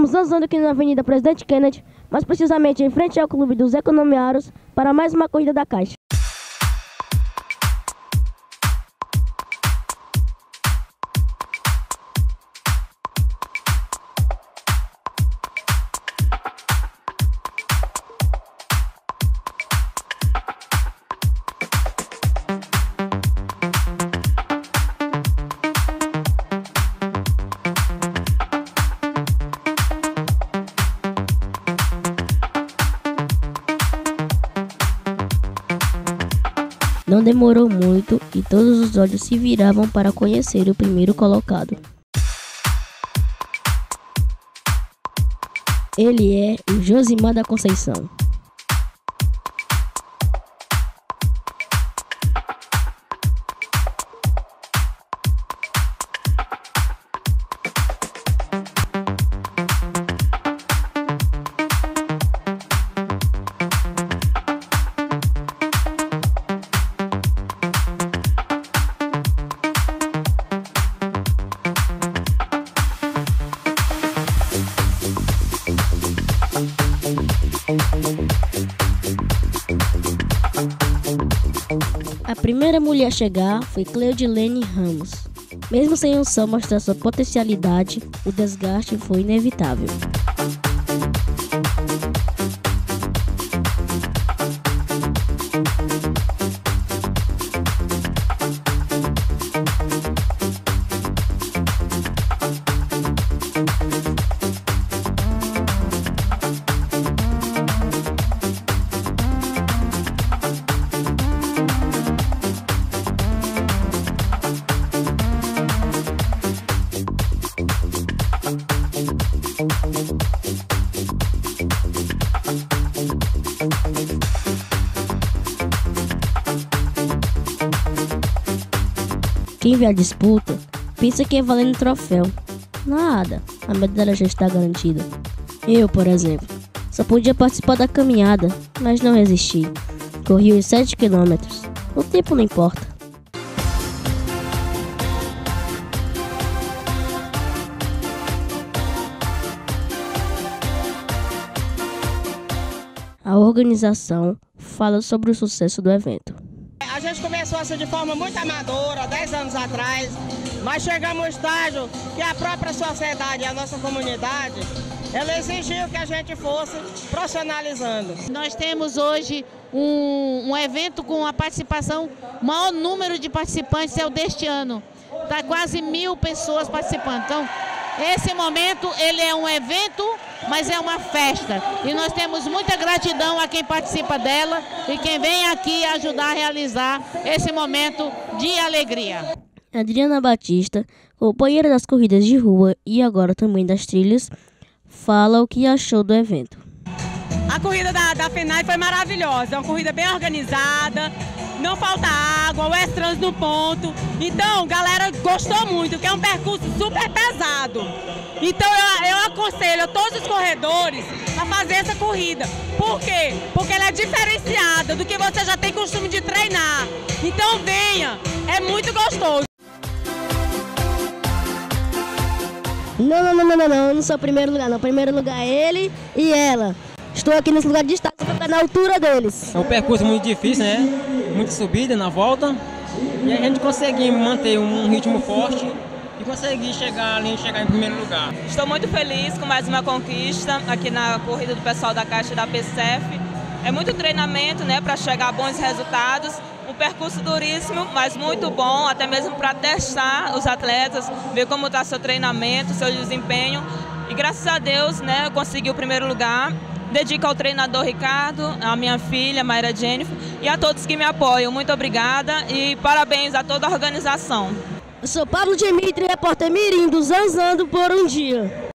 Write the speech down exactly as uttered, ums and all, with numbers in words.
Estamos zanzando aqui na Avenida Presidente Kennedy, mais precisamente em frente ao Clube dos Economiários, para mais uma corrida da Caixa. Não demorou muito e todos os olhos se viravam para conhecer o primeiro colocado. Ele é o Josimar da Conceição. A primeira mulher a chegar foi Cleudilene Ramos. Mesmo sem o sol mostrar sua potencialidade, o desgaste foi inevitável. Quem vê a disputa pensa que é valendo troféu. Nada, a medalha já está garantida. Eu, por exemplo, só podia participar da caminhada, mas não resisti. Corri os sete quilômetros. O tempo não importa. A organização fala sobre o sucesso do evento. A gente começou assim de forma muito amadora, dez anos atrás, mas chegamos ao estágio que a própria sociedade e a nossa comunidade, ela exigiu que a gente fosse profissionalizando. Nós temos hoje um, um evento com a participação, o maior número de participantes é o deste ano, está quase mil pessoas participando. Então, esse momento ele é um evento, mas é uma festa. E nós temos muita gratidão a quem participa dela e quem vem aqui ajudar a realizar esse momento de alegria. Adriana Batista, companheira das corridas de rua e agora também das trilhas, fala o que achou do evento. A corrida da, da FENAI foi maravilhosa, é uma corrida bem organizada, não falta água, o S-Trans no ponto. Então, galera gostou muito, porque é um percurso super pesado. Então, eu, eu aconselho a todos os corredores a fazer essa corrida. Por quê? Porque ela é diferenciada do que você já tem costume de treinar. Então, venha, é muito gostoso. Não, não, não, não, não, não, eu não sou o primeiro lugar, não. O primeiro lugar é ele e ela. Estou aqui nesse lugar de destaque para ficar na altura deles. É um percurso muito difícil, né? Muita subida na volta. E a gente conseguiu manter um ritmo forte e conseguir chegar ali, chegar em primeiro lugar. Estou muito feliz com mais uma conquista aqui na corrida do pessoal da Caixa da P C F. É muito treinamento, né, para chegar a bons resultados. Um percurso duríssimo, mas muito bom, até mesmo para testar os atletas, ver como está seu treinamento, seu desempenho. E graças a Deus, né, eu consegui o primeiro lugar. Dedico ao treinador Ricardo, à minha filha, Mayra Jennifer, e a todos que me apoiam. Muito obrigada e parabéns a toda a organização. Eu sou Pablo Dimitri, repórter mirim do Zanzando por um Dia.